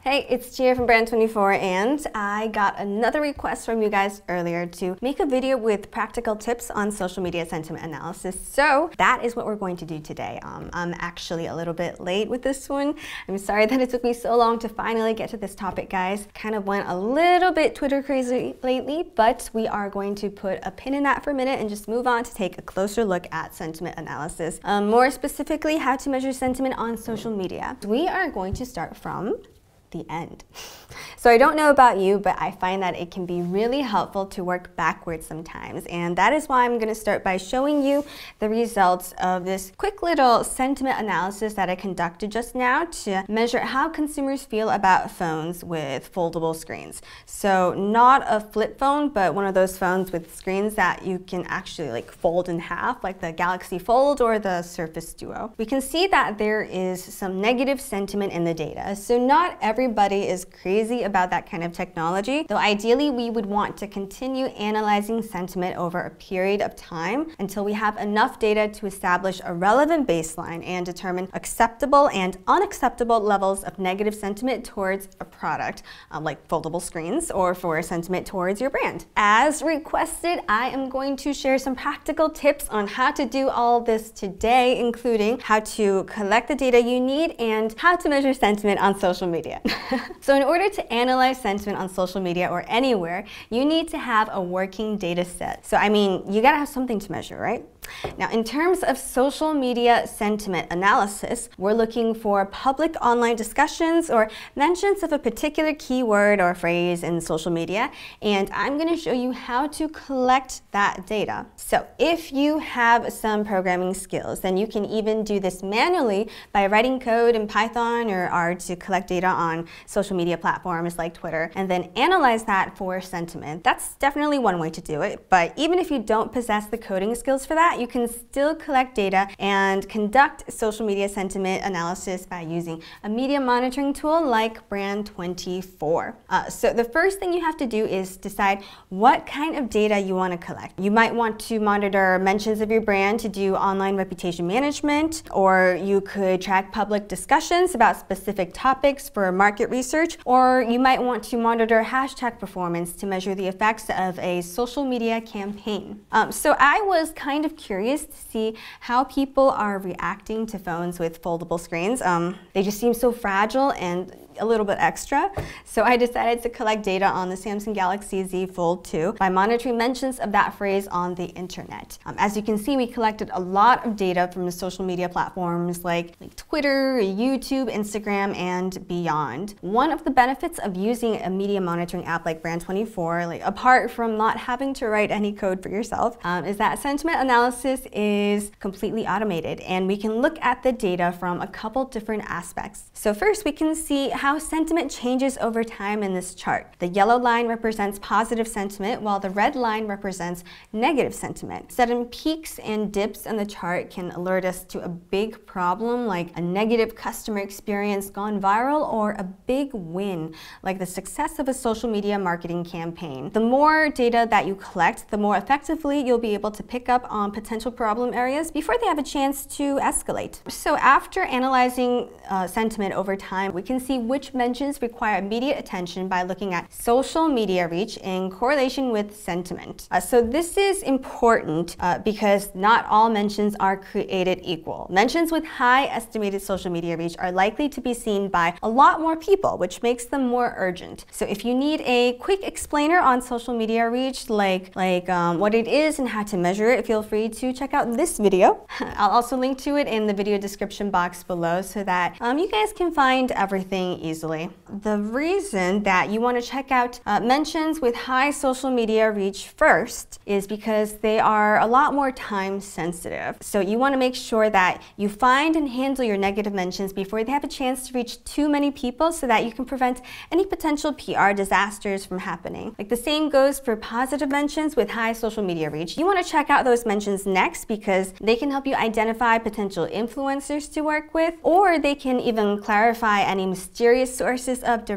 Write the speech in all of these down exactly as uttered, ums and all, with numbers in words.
Hey, it's Chia from Brand twenty-four, and I got another request from you guys earlier to make a video with practical tips on social media sentiment analysis. So that is what we're going to do today. Um, I'm actually a little bit late with this one. I'm sorry that it took me so long to finally get to this topic, guys. Kind of went a little bit Twitter crazy lately, but we are going to put a pin in that for a minute and just move on to take a closer look at sentiment analysis. Um, more specifically, how to measure sentiment on social media. We are going to start from the end. So I don't know about you, but I find that it can be really helpful to work backwards sometimes. And that is why I'm going to start by showing you the results of this quick little sentiment analysis that I conducted just now to measure how consumers feel about phones with foldable screens. So not a flip phone, but one of those phones with screens that you can actually like fold in half, like the Galaxy Fold or the Surface Duo. We can see that there is some negative sentiment in the data. So not everybody is crazy about that kind of technology, though ideally we would want to continue analyzing sentiment over a period of time until we have enough data to establish a relevant baseline and determine acceptable and unacceptable levels of negative sentiment towards a product, um, like foldable screens, or for sentiment towards your brand. As requested, I am going to share some practical tips on how to do all this today, including how to collect the data you need and how to measure sentiment on social media. So in order to analyze sentiment on social media or anywhere, you need to have a working data set. So I mean, you gotta have something to measure, right? Now, in terms of social media sentiment analysis, we're looking for public online discussions or mentions of a particular keyword or phrase in social media, and I'm going to show you how to collect that data. So if you have some programming skills, then you can even do this manually by writing code in Python or R to collect data on social media platforms like Twitter, and then analyze that for sentiment. That's definitely one way to do it, but even if you don't possess the coding skills for that, you can still collect data and conduct social media sentiment analysis by using a media monitoring tool like Brand twenty-four. Uh, so the first thing you have to do is decide what kind of data you want to collect. You might want to monitor mentions of your brand to do online reputation management, or you could track public discussions about specific topics for market research, or you might want to monitor hashtag performance to measure the effects of a social media campaign. Um, so I was kind of curious to see how people are reacting to phones with foldable screens. Um, they just seem so fragile and a little bit extra. So I decided to collect data on the Samsung Galaxy Z Fold two by monitoring mentions of that phrase on the internet. Um, as you can see, we collected a lot of data from the social media platforms like, like Twitter, YouTube, Instagram, and beyond. One of the benefits of using a media monitoring app like Brand twenty-four, like apart from not having to write any code for yourself, um, is that sentiment analysis is completely automated, and we can look at the data from a couple different aspects. So first, we can see how how sentiment changes over time in this chart. The yellow line represents positive sentiment, while the red line represents negative sentiment. Sudden peaks and dips in the chart can alert us to a big problem, like a negative customer experience gone viral, or a big win, like the success of a social media marketing campaign. The more data that you collect, the more effectively you'll be able to pick up on potential problem areas before they have a chance to escalate. So after analyzing uh, sentiment over time, we can see which mentions require immediate attention by looking at social media reach in correlation with sentiment. Uh, so this is important uh, because not all mentions are created equal. Mentions with high estimated social media reach are likely to be seen by a lot more people, which makes them more urgent. So if you need a quick explainer on social media reach, like, like um, what it is and how to measure it, feel free to check out this video. I'll also link to it in the video description box below so that um, you guys can find everything easily. The reason that you want to check out uh, mentions with high social media reach first is because they are a lot more time sensitive. So you want to make sure that you find and handle your negative mentions before they have a chance to reach too many people so that you can prevent any potential P R disasters from happening. Like the same goes for positive mentions with high social media reach. You want to check out those mentions next because they can help you identify potential influencers to work with, or they can even clarify any mysterious sources of direct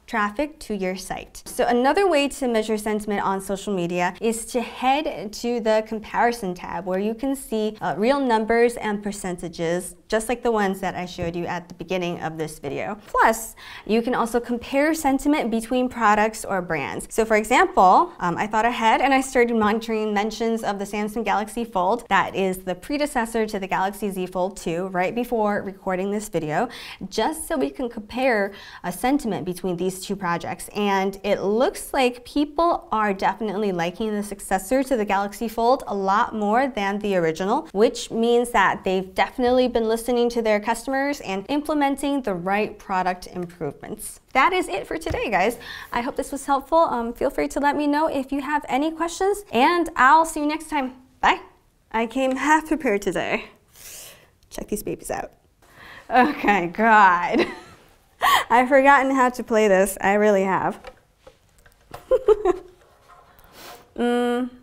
traffic to your site. So another way to measure sentiment on social media is to head to the comparison tab where you can see uh, real numbers and percentages, just like the ones that I showed you at the beginning of this video. Plus, you can also compare sentiment between products or brands. So for example, um, I thought ahead and I started monitoring mentions of the Samsung Galaxy Fold, that is the predecessor to the Galaxy Z Fold two, right before recording this video, just so we can compare a sentiment between these two projects. And it looks like people are definitely liking the successor to the Galaxy Fold a lot more than the original, which means that they've definitely been listening to their customers and implementing the right product improvements. That is it for today, guys. I hope this was helpful. Um, feel free to let me know if you have any questions, and I'll see you next time. Bye. I came half prepared today. Check these babies out. Okay, God. I've forgotten how to play this. I really have. mm.